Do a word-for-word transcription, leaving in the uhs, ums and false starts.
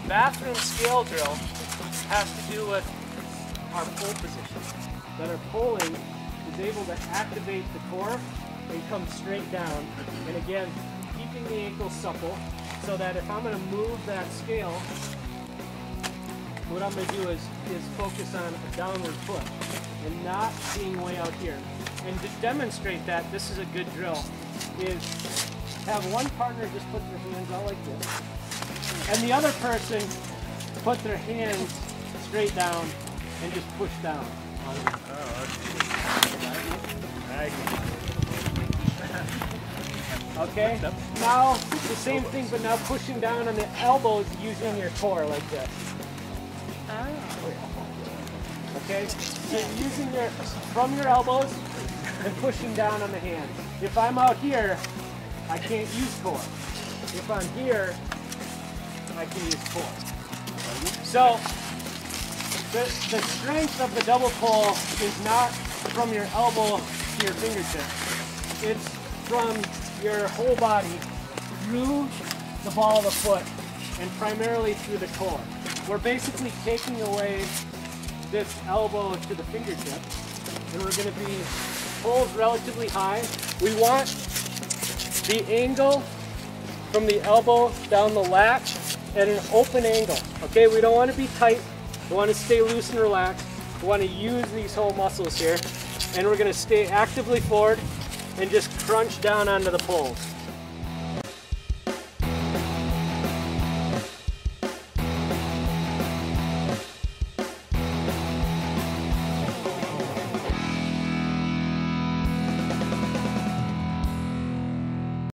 bathroom scale drill has to do with our pull position. That our pulling is able to activate the core and come straight down. And again, keeping the ankle supple so that if I'm going to move that scale, what I'm going to do is, is focus on a downward push and not being way out here. And to demonstrate that, this is a good drill, is have one partner just put their hands out like this, and the other person put their hands straight down and just push down. Okay, now the same thing, but now pushing down on the elbows using your core like this. Okay, so you're using your, from your elbows and pushing down on the hands. If I'm out here, I can't use core. If I'm here, I can use core. So, the, the strength of the double pull is not from your elbow to your fingertip. It's from your whole body through the ball of the foot and primarily through the core. We're basically taking away this elbow to the fingertip, and we're going to be pulled relatively high. We want the angle from the elbow down the latch at an open angle. Okay, we don't want to be tight. We want to stay loose and relaxed. We want to use these whole muscles here, and we're going to stay actively forward and just crunch down onto the poles.